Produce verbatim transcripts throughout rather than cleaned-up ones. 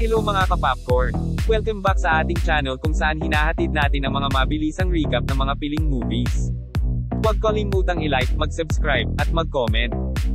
Hello mga ka-popcorn! Welcome back sa ating channel kung saan hinahatid natin ang mga mabilisang recap ng mga piling movies. Huwag kalimutang i-like, mag-subscribe, at mag-comment.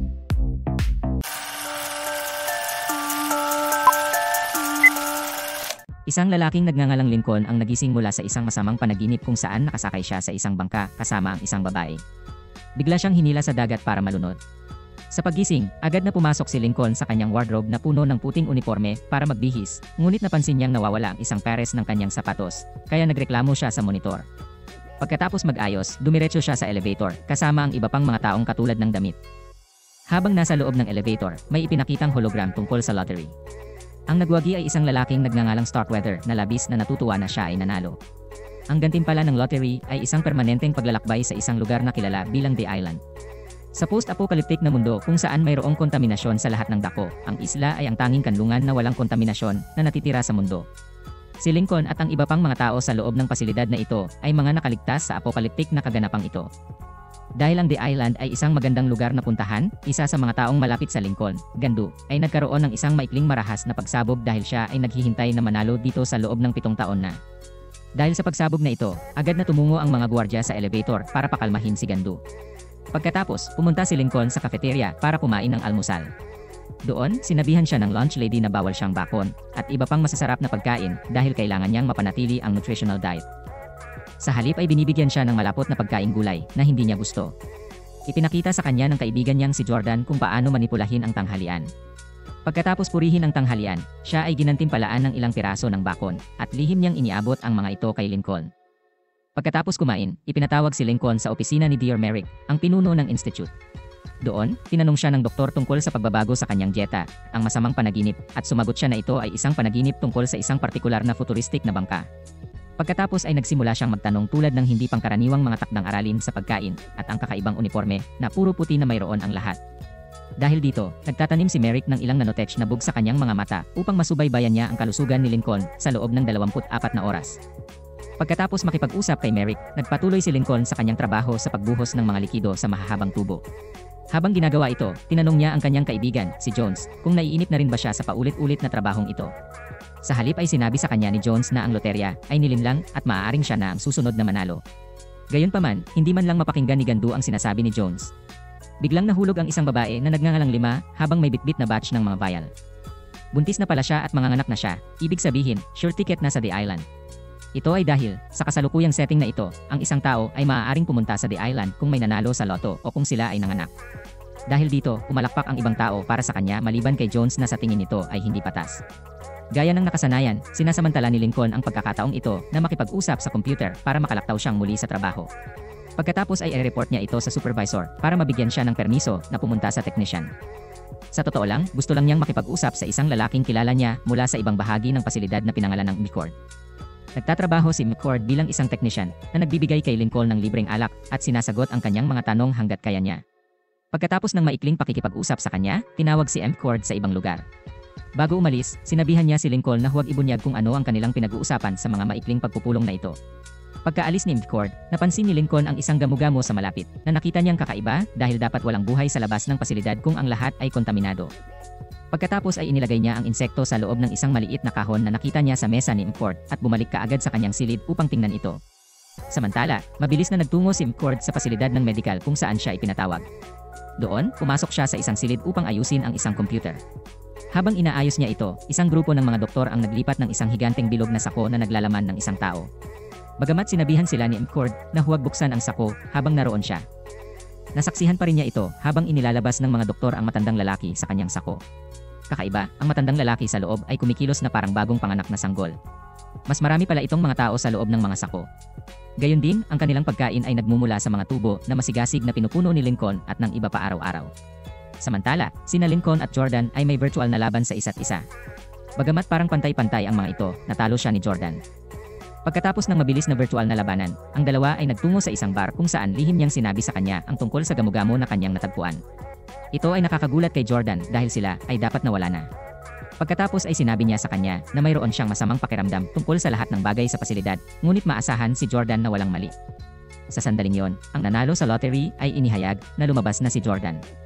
Isang lalaking nagngangalang Lincoln ang nagising mula sa isang masamang panaginip kung saan nakasakay siya sa isang bangka kasama ang isang babae. Bigla siyang hinila sa dagat para malunod. Sa paggising, agad na pumasok si Lincoln sa kanyang wardrobe na puno ng puting uniforme para magbihis, ngunit napansin niyang nawawala ang isang pares ng kanyang sapatos, kaya nagreklamo siya sa monitor. Pagkatapos mag-ayos, dumiretso siya sa elevator, kasama ang iba pang mga taong katulad ng damit. Habang nasa loob ng elevator, may ipinakitang hologram tungkol sa lottery. Ang nagwagi ay isang lalaking nagngangalang Starkweather na labis na natutuwa na siya ay nanalo. Ang gantimpala ng lottery ay isang permanenteng paglalakbay sa isang lugar na kilala bilang The Island. Sa post-apocalyptic na mundo kung saan mayroong kontaminasyon sa lahat ng dako, ang isla ay ang tanging kanlungan na walang kontaminasyon na natitira sa mundo. Si Lincoln at ang iba pang mga tao sa loob ng pasilidad na ito ay mga nakaligtas sa apocalyptic na kaganapang ito. Dahil ang The Island ay isang magandang lugar na puntahan, isa sa mga taong malapit sa Lincoln, Gandu, ay nagkaroon ng isang maikling marahas na pagsabog dahil siya ay naghihintay na manalo dito sa loob ng pitong taon na. Dahil sa pagsabog na ito, agad na tumungo ang mga gwardiya sa elevator para pakalmahin si Gandu. Pagkatapos, pumunta si Lincoln sa cafeteria para kumain ng almusal. Doon, sinabihan siya ng lunch lady na bawal siyang bakon, at iba pang masasarap na pagkain dahil kailangan niyang mapanatili ang nutritional diet. Sa halip ay binibigyan siya ng malapot na pagkaing gulay na hindi niya gusto. Ipinakita sa kanya ng kaibigan niyang si Jordan kung paano manipulahin ang tanghalian. Pagkatapos purihin ang tanghalian, siya ay ginantimpalaan ng ilang piraso ng bakon, at lihim niyang iniabot ang mga ito kay Lincoln. Pagkatapos kumain, ipinatawag si Lincoln sa opisina ni Dear Merrick, ang pinuno ng institute. Doon, tinanong siya ng doktor tungkol sa pagbabago sa kanyang dieta, ang masamang panaginip, at sumagot siya na ito ay isang panaginip tungkol sa isang partikular na futuristic na bangka. Pagkatapos ay nagsimula siyang magtanong tulad ng hindi pangkaraniwang mga takdang aralin sa pagkain at ang kakaibang uniforme na puro puti na mayroon ang lahat. Dahil dito, nagtatanim si Merrick ng ilang nanotech na bug sa kanyang mga mata upang masubaybayan niya ang kalusugan ni Lincoln sa loob ng dalawampu't apat na oras. Pagkatapos makipag-usap kay Merrick, nagpatuloy si Lincoln sa kanyang trabaho sa pagbuhos ng mga likido sa mahahabang tubo. Habang ginagawa ito, tinanong niya ang kanyang kaibigan, si Jones, kung naiinip na rin ba siya sa paulit-ulit na trabahong ito. Sa halip ay sinabi sa kanya ni Jones na ang loterya ay nilinlang at maaaring siya na ang susunod na manalo. Gayunpaman, hindi man lang mapakinggan ni Gandu ang sinasabi ni Jones. Biglang nahulog ang isang babae na nagngangalang Lima habang may bitbit na batch ng mga vial. Buntis na pala siya at manganganak na siya, ibig sabihin, sure ticket na sa The Island. Ito ay dahil, sa kasalukuyang setting na ito, ang isang tao ay maaaring pumunta sa The Island kung may nanalo sa loto o kung sila ay nanganak. Dahil dito, pumalakpak ang ibang tao para sa kanya maliban kay Jones na sa tingin nito ay hindi patas. Gaya ng nakasanayan, sinasamantala ni Lincoln ang pagkakataong ito na makipag-usap sa computer para makalaktaw siyang muli sa trabaho. Pagkatapos ay i-report niya ito sa supervisor para mabigyan siya ng permiso na pumunta sa technician. Sa totoo lang, gusto lang niyang makipag-usap sa isang lalaking kilala niya mula sa ibang bahagi ng pasilidad na pinangalan ng McCord. Nagtatrabaho si McCord bilang isang technician na nagbibigay kay Lincoln ng libreng alak at sinasagot ang kanyang mga tanong hanggat kaya niya. Pagkatapos ng maikling pakikipag-usap sa kanya, tinawag si McCord sa ibang lugar. Bago umalis, sinabihan niya si Lincoln na huwag ibunyag kung ano ang kanilang pinag-uusapan sa mga maikling pagpupulong na ito. Pagkaalis ni McCord, napansin ni Lincoln ang isang gamugamo sa malapit na nakita niyang kakaiba dahil dapat walang buhay sa labas ng pasilidad kung ang lahat ay kontaminado. Pagkatapos ay inilagay niya ang insekto sa loob ng isang maliit na kahon na nakita niya sa mesa ni McCord at bumalik kaagad sa kanyang silid upang tingnan ito. Samantala, mabilis na nagtungo si McCord sa pasilidad ng medical kung saan siya ipinatawag. Doon, pumasok siya sa isang silid upang ayusin ang isang computer. Habang inaayos niya ito, isang grupo ng mga doktor ang naglipat ng isang higanteng bilog na sako na naglalaman ng isang tao. Bagamat sinabihan sila ni McCord na huwag buksan ang sako habang naroon siya. Nasaksihan pa rin niya ito habang inilalabas ng mga doktor ang matandang lalaki sa kanyang sako. Kakaiba, ang matandang lalaki sa loob ay kumikilos na parang bagong panganak na sanggol. Mas marami pala itong mga tao sa loob ng mga sako. Gayon din, ang kanilang pagkain ay nagmumula sa mga tubo na masigasig na pinupuno ni Lincoln at ng iba pa araw-araw. Samantala, sina Lincoln at Jordan ay may virtual na laban sa isa't isa. Bagamat parang pantay-pantay ang mga ito, natalo siya ni Jordan. Pagkatapos ng mabilis na virtual na labanan, ang dalawa ay nagtungo sa isang bar kung saan lihim niyang sinabi sa kanya ang tungkol sa gamugamo na kanyang natagpuan. Ito ay nakakagulat kay Jordan dahil sila ay dapat nawala na. Pagkatapos ay sinabi niya sa kanya na mayroon siyang masamang pakiramdam tungkol sa lahat ng bagay sa pasilidad, ngunit maasahan si Jordan na walang mali. Sa sandaling yon, ang nanalo sa lottery ay inihayag na lumabas na si Jordan.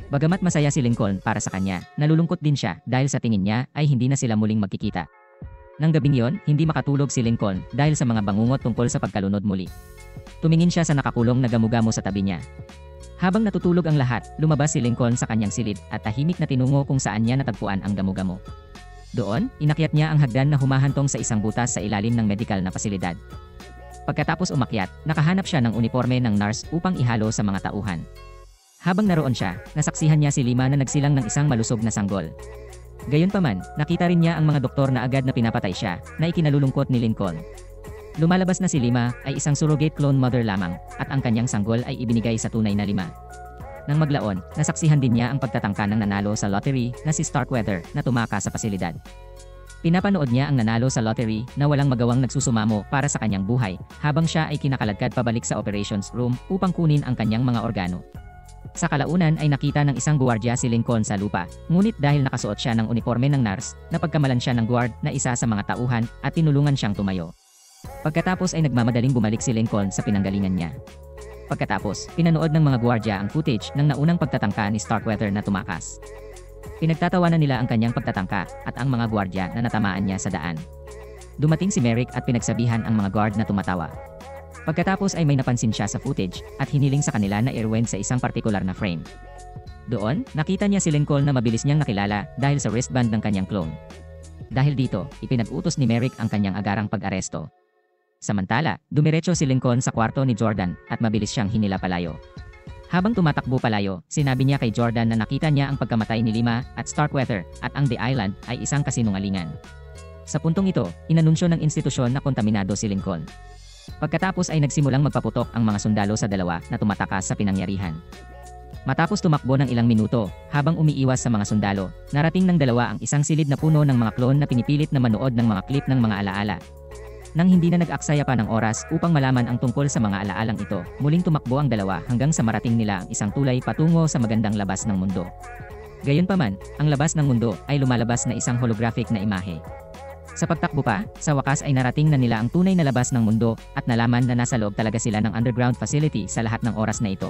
Bagamat masaya si Lincoln para sa kanya, nalulungkot din siya dahil sa tingin niya ay hindi na sila muling magkikita. Nang gabing yon, hindi makatulog si Lincoln dahil sa mga bangungot tungkol sa pagkalunod muli. Tumingin siya sa nakakulong na gamugamo sa tabi niya. Habang natutulog ang lahat, lumabas si Lincoln sa kanyang silid at tahimik na tinungo kung saan niya natagpuan ang gamugamo. Doon, inakyat niya ang hagdan na humahantong sa isang butas sa ilalim ng medikal na pasilidad. Pagkatapos umakyat, nakahanap siya ng uniforme ng nurse upang ihalo sa mga tauhan. Habang naroon siya, nasaksihan niya si Lima na nagsilang ng isang malusog na sanggol. Gayunpaman, nakita rin niya ang mga doktor na agad na pinapatay siya, na ikinalulungkot ni Lincoln. Lumalabas na si Lima ay isang surrogate clone mother lamang, at ang kanyang sanggol ay ibinigay sa tunay na Lima. Nang maglaon, nasaksihan din niya ang pagtatangka ng nanalo sa lottery na si Starkweather na tumaka sa pasilidad. Pinapanood niya ang nanalo sa lottery na walang magawang nagsusumamo para sa kanyang buhay, habang siya ay kinakaladkad pabalik sa operations room upang kunin ang kanyang mga organo. Sa kalaunan ay nakita ng isang guwardiya si Lincoln sa lupa, ngunit dahil nakasuot siya ng uniforme ng nurse, napagkamalan siya ng guard na isa sa mga tauhan at tinulungan siyang tumayo. Pagkatapos ay nagmamadaling bumalik si Lincoln sa pinanggalingan niya. Pagkatapos, pinanood ng mga guwardiya ang footage ng naunang pagtatangka ni Starkweather na tumakas. Pinagtatawanan nila ang kanyang pagtatangka at ang mga guwardiya na natamaan niya sa daan. Dumating si Merrick at pinagsabihan ang mga guard na tumatawa. Pagkatapos ay may napansin siya sa footage at hiniling sa kanila na i-rewind sa isang partikular na frame. Doon, nakita niya si Lincoln na mabilis niyang nakilala dahil sa wristband ng kanyang clone. Dahil dito, ipinag-utos ni Merrick ang kanyang agarang pag-aresto. Samantala, dumiretso si Lincoln sa kwarto ni Jordan at mabilis siyang hinila palayo. Habang tumatakbo palayo, sinabi niya kay Jordan na nakita niya ang pagkamatay ni Lima at Starkweather at ang The Island ay isang kasinungalingan. Sa puntong ito, inanunsyo ng institusyon na kontaminado si Lincoln. Pagkatapos ay nagsimulang magpaputok ang mga sundalo sa dalawa na tumatakas sa pinangyarihan. Matapos tumakbo ng ilang minuto, habang umiiwas sa mga sundalo, narating ng dalawa ang isang silid na puno ng mga klon na pinipilit na manood ng mga klip ng mga alaala. Nang hindi na nag-aksaya pa ng oras upang malaman ang tungkol sa mga alaalang ito, muling tumakbo ang dalawa hanggang sa marating nila ang isang tulay patungo sa magandang labas ng mundo. Gayunpaman, ang labas ng mundo ay lumalabas na isang holographic na imahe. Sa pagtakbo pa, sa wakas ay narating na nila ang tunay na labas ng mundo at nalaman na nasa loob talaga sila ng underground facility sa lahat ng oras na ito.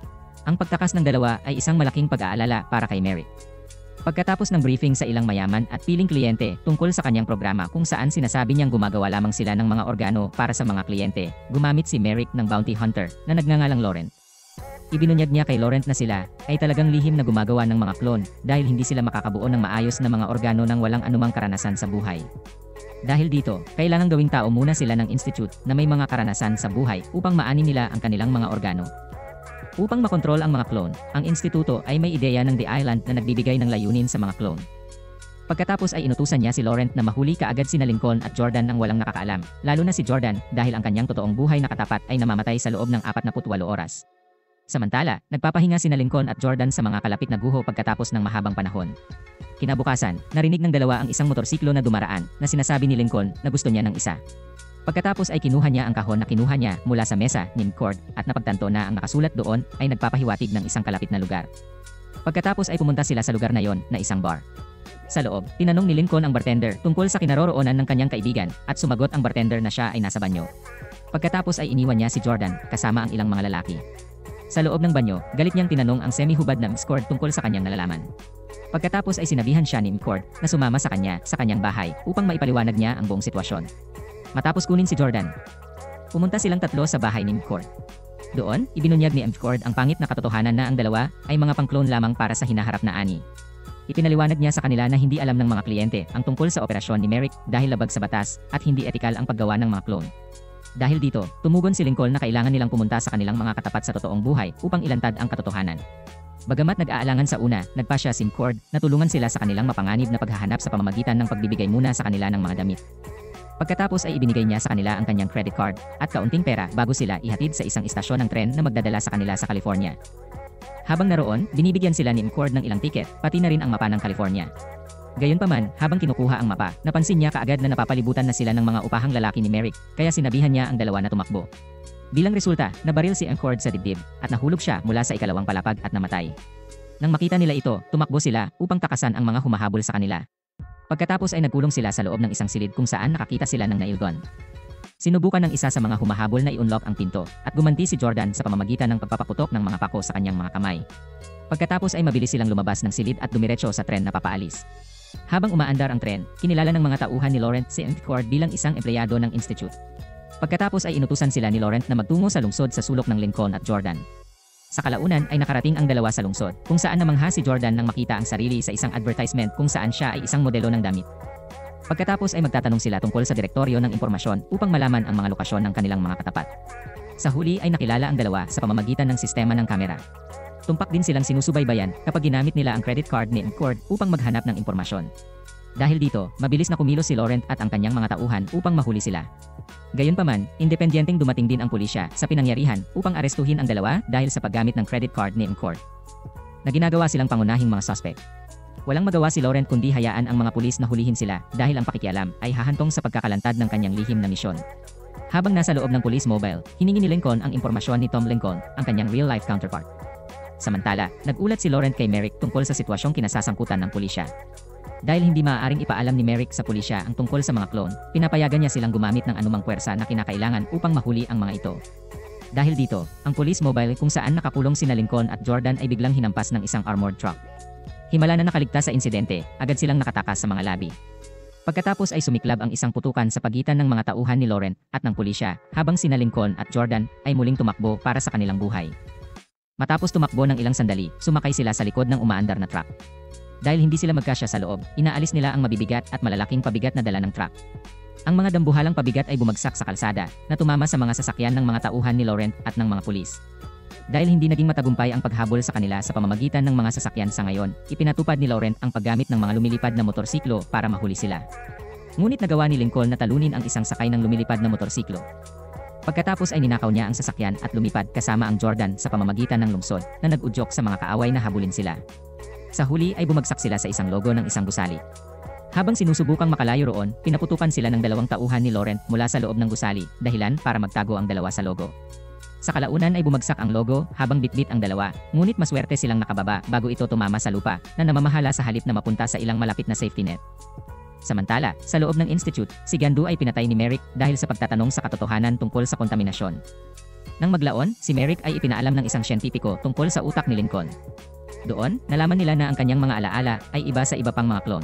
Ang pagtakas ng dalawa ay isang malaking pag-aalala para kay Merrick. Pagkatapos ng briefing sa ilang mayaman at piling kliyente tungkol sa kanyang programa kung saan sinasabi niyang gumagawa lamang sila ng mga organo para sa mga kliyente, gumamit si Merrick ng bounty hunter na nagngangalang Laurent. Ibinunyag niya kay Laurent na sila ay talagang lihim na gumagawa ng mga klon dahil hindi sila makakabuo ng maayos na mga organo nang walang anumang karanasan sa buhay. Dahil dito, kailangang gawing tao muna sila ng institute na may mga karanasan sa buhay upang maanin nila ang kanilang mga organo. Upang makontrol ang mga klon, ang instituto ay may ideya ng The Island na nagbibigay ng layunin sa mga klon. Pagkatapos ay inutusan niya si Laurent na mahuli kaagad sina Lincoln at Jordan nang walang nakakaalam, lalo na si Jordan dahil ang kanyang totoong buhay na katapat ay namamatay sa loob ng apat na putwalo oras. Samantala, nagpapahinga sina Lincoln at Jordan sa mga kalapit na guho pagkatapos ng mahabang panahon. Kinabukasan, narinig ng dalawa ang isang motorsiklo na dumaraan na sinasabi ni Lincoln na gusto niya ng isa. Pagkatapos ay kinuha niya ang kahon na kinuha niya mula sa mesa ni McCord at napagtanto na ang nakasulat doon ay nagpapahiwatig ng isang kalapit na lugar. Pagkatapos ay pumunta sila sa lugar na yon na isang bar. Sa loob, tinanong ni Lincoln ang bartender tungkol sa kinaroroonan ng kanyang kaibigan at sumagot ang bartender na siya ay nasa banyo. Pagkatapos ay iniwan niya si Jordan kasama ang ilang mga lalaki. Sa loob ng banyo, galit niyang tinanong ang semi-hubad na McCord tungkol sa kanyang nalalaman. Pagkatapos ay sinabihan siya ni McCord na sumama sa kanya sa kanyang bahay upang maipaliwanag niya ang buong sitwasyon. Matapos kunin si Jordan, pumunta silang tatlo sa bahay ni McCord. Doon, ibinunyag ni McCord ang pangit na katotohanan na ang dalawa ay mga pangklon lamang para sa hinaharap na ani. Ipinaliwanag niya sa kanila na hindi alam ng mga kliyente ang tungkol sa operasyon ni Merrick dahil labag sa batas at hindi etikal ang paggawa ng mga klon. Dahil dito, tumugon si Lincoln na kailangan nilang pumunta sa kanilang mga katapat sa totoong buhay upang ilantad ang katotohanan. Bagamat nag-aalangan sa una, nagpasya si McCord na tulungan sila sa kanilang mapanganib na paghahanap sa pamamagitan ng pagbibigay muna sa kanila ng mga damit. Pagkatapos ay ibinigay niya sa kanila ang kanyang credit card at kaunting pera bago sila ihatid sa isang istasyon ng tren na magdadala sa kanila sa California. Habang naroon, binibigyan sila ni McCord ng ilang tiket, pati na rin ang mapa ng California. Gayunpaman, habang kinukuha ang mapa, napansin niya kaagad na napapalibutan na sila ng mga upahang lalaki ni Merrick, kaya sinabihan niya ang dalawa na tumakbo. Bilang resulta, nabaril si McCord sa dibdib at nahulog siya mula sa ikalawang palapag at namatay. Nang makita nila ito, tumakbo sila upang takasan ang mga humahabol sa kanila. Pagkatapos ay nagkulong sila sa loob ng isang silid kung saan nakakita sila ng nail gun. Sinubukan ng isa sa mga humahabol na i-unlock ang pinto at gumanti si Jordan sa pamamagitan ng pagpapaputok ng mga pako sa kanyang mga kamay. Pagkatapos ay mabilis silang lumabas ng silid at dumiretso sa tren na papaalis. Habang umaandar ang tren, kinilala ng mga tauhan ni Laurent si Cord bilang isang empleyado ng institute. Pagkatapos ay inutusan sila ni Laurent na magtungo sa lungsod sa sulok ng Lincoln at Jordan. Sa kalaunan ay nakarating ang dalawa sa lungsod, kung saan namangha si Jordan nang makita ang sarili sa isang advertisement kung saan siya ay isang modelo ng damit. Pagkatapos ay magtatanong sila tungkol sa direktoryo ng impormasyon upang malaman ang mga lokasyon ng kanilang mga katapat. Sa huli ay nakilala ang dalawa sa pamamagitan ng sistema ng kamera. Tumpak din silang sinusubaybayan kapag ginamit nila ang credit card ni Cord upang maghanap ng impormasyon. Dahil dito, mabilis na kumilos si Laurent at ang kanyang mga tauhan upang mahuli sila. Gayunpaman, independenteng dumating din ang pulisya sa pinangyarihan upang arestuhin ang dalawa dahil sa paggamit ng credit card ni Cord na ginagawa silang pangunahing mga suspect. Walang magawa si Laurent kundi hayaan ang mga pulis na hulihin sila dahil ang pakikialam ay hahantong sa pagkakalantad ng kanyang lihim na misyon. Habang nasa loob ng police mobile, hiningi ni Lincoln ang impormasyon ni Tom Lincoln, ang kanyang real-life counterpart. Samantala, nag-ulat si Laurent kay Merrick tungkol sa sitwasyong kinasasangkutan ng pulisya. Dahil hindi maaaring ipaalam ni Merrick sa pulisya ang tungkol sa mga clone, pinapayagan niya silang gumamit ng anumang puwersa na kinakailangan upang mahuli ang mga ito. Dahil dito, ang police mobile kung saan nakakulong sina Lincoln at Jordan ay biglang hinampas ng isang armored truck. Himala na nakaligtas sa insidente, agad silang nakatakas sa mga labi. Pagkatapos ay sumiklab ang isang putukan sa pagitan ng mga tauhan ni Laurent at ng pulisya, habang sina Lincoln at Jordan ay muling tumakbo para sa kanilang buhay. Matapos tumakbo ng ilang sandali, sumakay sila sa likod ng umaandar na truck. Dahil hindi sila magkasya sa loob, inaalis nila ang mabibigat at malalaking pabigat na dala ng truck. Ang mga dambuhalang pabigat ay bumagsak sa kalsada, na tumama sa mga sasakyan ng mga tauhan ni Laurent at ng mga pulis. Dahil hindi naging matagumpay ang paghabol sa kanila sa pamamagitan ng mga sasakyan sa ngayon, ipinatupad ni Laurent ang paggamit ng mga lumilipad na motorsiklo para mahuli sila. Ngunit nagawa ni Lincoln na talunin ang isang sakay ng lumilipad na motorsiklo. Pagkatapos ay ninakaw niya ang sasakyan at lumipad kasama ang Jordan sa pamamagitan ng lungsod na nag-udyok sa mga kaaway na habulin sila. Sa huli ay bumagsak sila sa isang logo ng isang gusali. Habang sinusubukang makalayo roon, pinaputukan sila ng dalawang tauhan ni Laurent mula sa loob ng gusali, dahilan para magtago ang dalawa sa logo. Sa kalaunan ay bumagsak ang logo habang bitbit ang dalawa, ngunit maswerte silang nakababa bago ito tumama sa lupa na namamahala sa halip na mapunta sa ilang malapit na safety net. Samantala, sa loob ng institute, si Gandu ay pinatay ni Merrick dahil sa pagtatanong sa katotohanan tungkol sa kontaminasyon. Nang maglaon, si Merrick ay ipinaalam ng isang siyentipiko tungkol sa utak ni Lincoln. Doon, nalaman nila na ang kanyang mga alaala ay iba sa iba pang mga clone.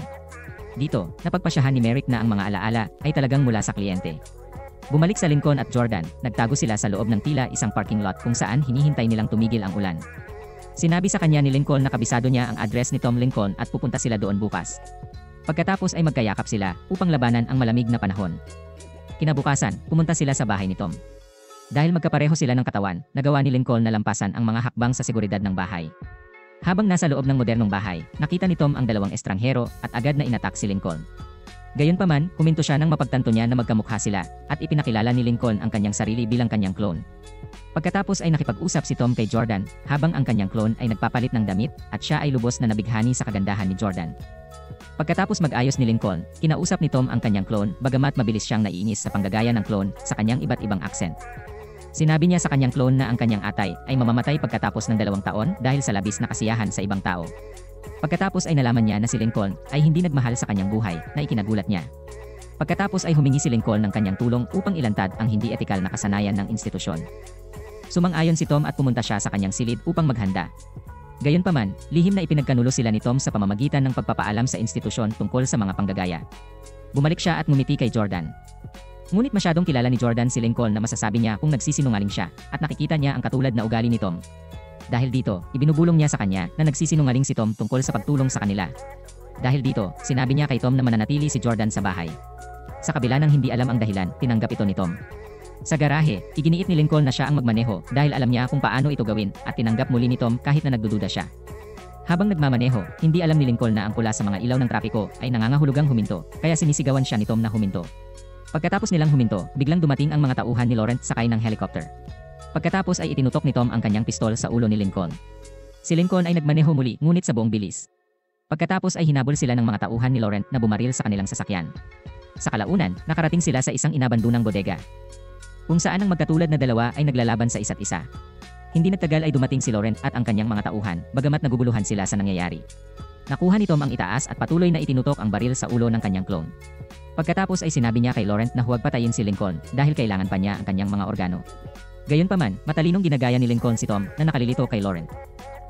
Dito, napagpasyahan ni Merrick na ang mga alaala ay talagang mula sa kliyente. Bumalik sa Lincoln at Jordan, nagtago sila sa loob ng tila isang parking lot kung saan hinihintay nilang tumigil ang ulan. Sinabi sa kanya ni Lincoln na kabisado niya ang address ni Tom Lincoln at pupunta sila doon bukas. Pagkatapos ay magkayakap sila upang labanan ang malamig na panahon. Kinabukasan, pumunta sila sa bahay ni Tom. Dahil magkapareho sila ng katawan, nagawa ni Lincoln na lampasan ang mga hakbang sa seguridad ng bahay. Habang nasa loob ng modernong bahay, nakita ni Tom ang dalawang estranghero at agad na inatak si Lincoln. Gayunpaman, huminto siya nang mapagtanto niya na magkamukha sila at ipinakilala ni Lincoln ang kanyang sarili bilang kanyang clone. Pagkatapos ay nakipag-usap si Tom kay Jordan habang ang kanyang clone ay nagpapalit ng damit at siya ay lubos na nabighani sa kagandahan ni Jordan. Pagkatapos mag-ayos ni Lincoln, kinausap ni Tom ang kanyang clone bagamat mabilis siyang naiinis sa panggagaya ng clone sa kanyang iba't ibang accent. Sinabi niya sa kanyang clone na ang kanyang atay ay mamamatay pagkatapos ng dalawang taon dahil sa labis na kasiyahan sa ibang tao. Pagkatapos ay nalaman niya na si Lincoln ay hindi nagmahal sa kanyang buhay na ikinagulat niya. Pagkatapos ay humingi si Lincoln ng kanyang tulong upang ilantad ang hindi etikal na kasanayan ng institusyon. Sumang-ayon si Tom at pumunta siya sa kanyang silid upang maghanda. Gayunpaman, lihim na ipinagkanulo sila ni Tom sa pamamagitan ng pagpapaalam sa institusyon tungkol sa mga panggagaya. Bumalik siya at ngumiti kay Jordan. Ngunit masyadong kilala ni Jordan si Lincoln na masasabi niya kung nagsisinungaling siya at nakikita niya ang katulad na ugali ni Tom. Dahil dito, ibinubulong niya sa kanya na nagsisinungaling si Tom tungkol sa pagtulong sa kanila. Dahil dito, sinabi niya kay Tom na mananatili si Jordan sa bahay. Sa kabila ng hindi alam ang dahilan, tinanggap ito ni Tom. Sa garahe, iginiit ni Lincoln na siya ang magmaneho dahil alam niya kung paano ito gawin at tinanggap muli ni Tom kahit na nagdududa siya. Habang nagmamaneho, hindi alam ni Lincoln na ang pula sa mga ilaw ng trapiko ay nangangahulugang huminto, kaya sinisigawan siya ni Tom na huminto. Pagkatapos nilang huminto, biglang dumating ang mga tauhan ni Laurent sakay ng helicopter. Pagkatapos ay itinutok ni Tom ang kanyang pistol sa ulo ni Lincoln. Si Lincoln ay nagmaneho muli ngunit sa buong bilis. Pagkatapos ay hinabol sila ng mga tauhan ni Laurent na bumaril sa kanilang sasakyan. Sa kalaunan, nakarating sila sa isang inabandonang bodega, kung saan ang magkatulad na dalawa ay naglalaban sa isa't isa. Hindi nagtagal ay dumating si Laurent at ang kanyang mga tauhan, bagamat naguguluhan sila sa nangyayari. Nakuha ni Tom ang itaas at patuloy na itinutok ang baril sa ulo ng kanyang clone. Pagkatapos ay sinabi niya kay Laurent na huwag patayin si Lincoln dahil kailangan pa niya ang kanyang mga organo. Gayunpaman, matalinong ginagaya ni Lincoln si Tom na nakalilito kay Laurent.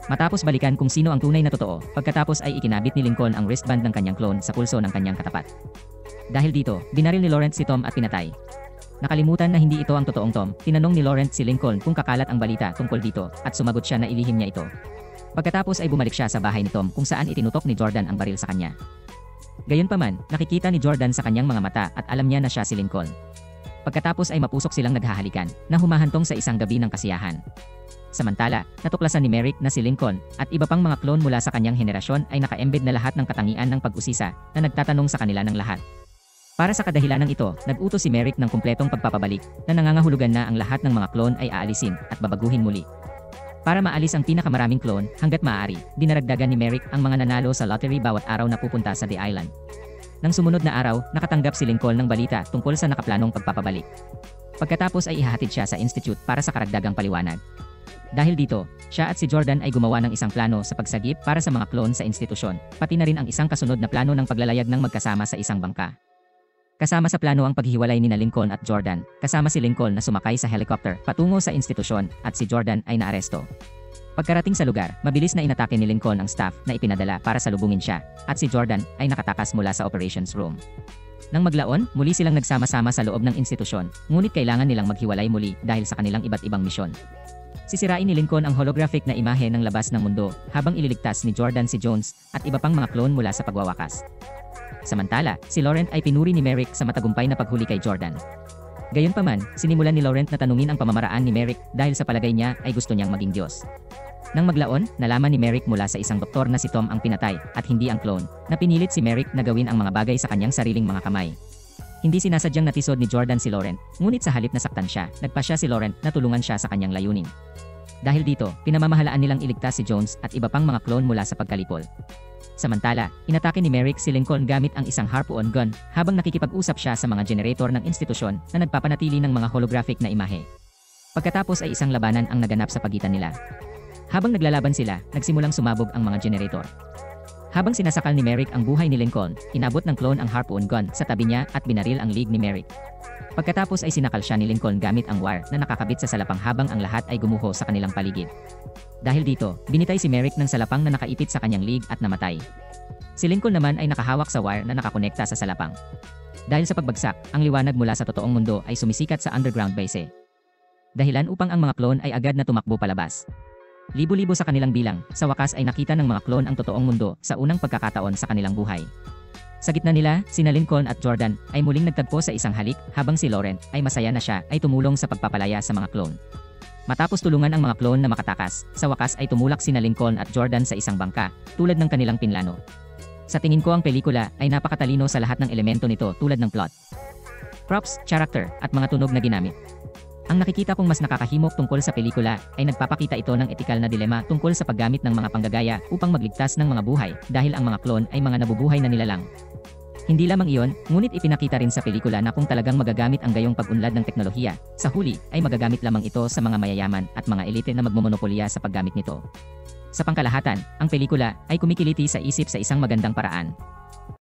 Matapos balikan kung sino ang tunay na totoo, pagkatapos ay ikinabit ni Lincoln ang wristband ng kanyang clone sa pulso ng kanyang katapat. Dahil dito, binaril ni Laurent si Tom at pinatay. Nakalimutan na hindi ito ang totoong Tom, tinanong ni Laurent si Lincoln kung kakalat ang balita tungkol dito, at sumagot siya na ilihim niya ito. Pagkatapos ay bumalik siya sa bahay ni Tom kung saan itinutok ni Jordan ang baril sa kanya. Gayunpaman, nakikita ni Jordan sa kanyang mga mata at alam niya na siya si Lincoln. Pagkatapos ay mapusok silang naghahalikan, na humahantong sa isang gabi ng kasiyahan. Samantala, natuklasan ni Merrick na si Lincoln at iba pang mga clone mula sa kanyang henerasyon ay naka-embed na lahat ng katangian ng pag-usisa na nagtatanong sa kanila ng lahat. Para sa kadahilanang ito, nag-utos si Merrick ng kumpletong pagpapabalik na nangangahulugan na ang lahat ng mga clone ay aalisin at babaguhin muli. Para maalis ang pinakamaraming clone hanggat maaari, dinaragdagan ni Merrick ang mga nanalo sa lottery bawat araw na pupunta sa The Island. Nang sumunod na araw, nakatanggap si Lincoln ng balita tungkol sa nakaplanong pagpapabalik. Pagkatapos ay ihahatid siya sa institute para sa karagdagang paliwanag. Dahil dito, siya at si Jordan ay gumawa ng isang plano sa pagsagip para sa mga clone sa institusyon, pati na rin ang isang kasunod na plano ng paglalayag ng magkasama sa isang bangka. Kasama sa plano ang paghiwalay ni na Lincoln at Jordan, kasama si Lincoln na sumakay sa helicopter patungo sa institusyon at si Jordan ay naaresto. Pagkarating sa lugar, mabilis na inatake ni Lincoln ang staff na ipinadala para salubungin siya, at si Jordan ay nakatakas mula sa operations room. Nang maglaon, muli silang nagsama-sama sa loob ng institusyon, ngunit kailangan nilang maghiwalay muli dahil sa kanilang iba't ibang misyon. Sisirain ni Lincoln ang holographic na imahe ng labas ng mundo, habang ililigtas ni Jordan si Jones at iba pang mga clone mula sa pagwawakas. Samantala, si Laurent ay pinuri ni Merrick sa matagumpay na paghuli kay Jordan. Gayunpaman, sinimulan ni Laurent na tanungin ang pamamaraan ni Merrick dahil sa palagay niya ay gusto niyang maging Diyos. Nang maglaon, nalaman ni Merrick mula sa isang doktor na si Tom ang pinatay at hindi ang clone, na pinilit si Merrick na gawin ang mga bagay sa kanyang sariling mga kamay. Hindi sinasadyang natisod ni Jordan si Laurent, ngunit sa halip na saktan siya, nagpasya si Laurent na tulungan siya sa kanyang layunin. Dahil dito, pinamamahalaan nilang iligtas si Jones at iba pang mga clone mula sa pagkalipol. Samantala, inatake ni Merrick si Lincoln gamit ang isang harpoon gun habang nakikipag-usap siya sa mga generator ng institusyon na nagpapanatili ng mga holographic na imahe. Pagkatapos ay isang labanan ang naganap sa pagitan nila. Habang naglalaban sila, nagsimulang sumabog ang mga generator. Habang sinasakal ni Merrick ang buhay ni Lincoln, inabot ng clone ang harpoon gun sa tabi niya at binaril ang leg ni Merrick. Pagkatapos ay sinakal siya ni Lincoln gamit ang wire na nakakabit sa salapang habang ang lahat ay gumuho sa kanilang paligid. Dahil dito, binitay si Merrick ng salapang na nakaipit sa kanyang leg at namatay. Si Lincoln naman ay nakahawak sa wire na nakakonekta sa salapang. Dahil sa pagbagsak, ang liwanag mula sa totoong mundo ay sumisikat sa underground base. Dahilan upang ang mga clone ay agad na tumakbo palabas. Libo-libo sa kanilang bilang, sa wakas ay nakita ng mga clone ang totoong mundo sa unang pagkakataon sa kanilang buhay. Sa gitna nila, sina Lincoln at Jordan ay muling nagtagpo sa isang halik habang si Laurent ay masaya na siya ay tumulong sa pagpapalaya sa mga clone. Matapos tulungan ang mga clone na makatakas, sa wakas ay tumulak sina Lincoln at Jordan sa isang bangka, tulad ng kanilang pinlano. Sa tingin ko ang pelikula ay napakatalino sa lahat ng elemento nito tulad ng plot, props, character, at mga tunog na ginamit. Ang nakikita kong mas nakakahimok tungkol sa pelikula ay nagpapakita ito ng etikal na dilema tungkol sa paggamit ng mga panggagaya upang magligtas ng mga buhay dahil ang mga clone ay mga nabubuhay na nilalang. Hindi lamang iyon, ngunit ipinakita rin sa pelikula na kung talagang magagamit ang gayong pag-unlad ng teknolohiya, sa huli ay magagamit lamang ito sa mga mayayaman at mga elite na magmomonopolya sa paggamit nito. Sa pangkalahatan, ang pelikula ay kumikiliti sa isip sa isang magandang paraan.